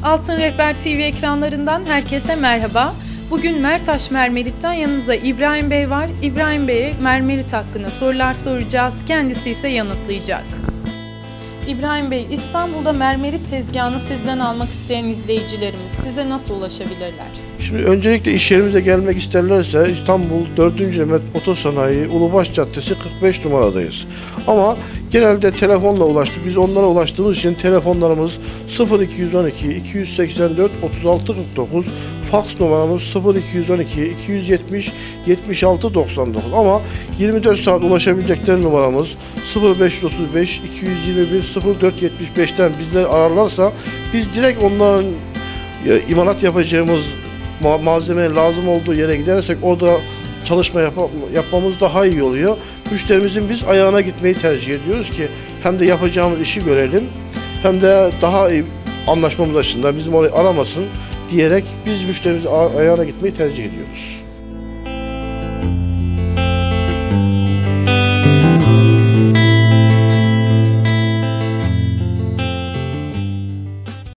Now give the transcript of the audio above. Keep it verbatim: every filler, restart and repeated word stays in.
Altın Rehber T V ekranlarından herkese merhaba. Bugün Mertaş Mermerit'ten yanımızda İbrahim Bey var. İbrahim Bey'e mermerit hakkında sorular soracağız. Kendisi ise yanıtlayacak. İbrahim Bey, İstanbul'da mermerit tezgahını sizden almak isteyen izleyicilerimiz size nasıl ulaşabilirler? Şimdi öncelikle iş yerimize gelmek isterlerse İstanbul dördüncü Mehmet Otosanayi Ulubaş Caddesi kırk beş numaradayız. Ama genelde telefonla ulaştık. Biz onlara ulaştığımız için telefonlarımız sıfır iki yüz on iki iki yüz seksen dört otuz altı kırk dokuz, faks numaramız sıfır iki yüz on iki iki yüz yetmiş yetmiş altı doksan dokuz, ama yirmi dört saat ulaşabilecekleri numaramız sıfır beş otuz beş iki yüz yirmi bir sıfır dört yetmiş beşten bizleri ararlarsa biz direkt onların imalat yapacağımız ma malzeme lazım olduğu yere gidersek orada çalışma yap yapmamız daha iyi oluyor. Müşterimizin biz ayağına gitmeyi tercih ediyoruz ki hem de yapacağımız işi görelim hem de daha iyi anlaşmamız açısından bizim orayı aramasın diyerek biz müşterimizin ayağına gitmeyi tercih ediyoruz.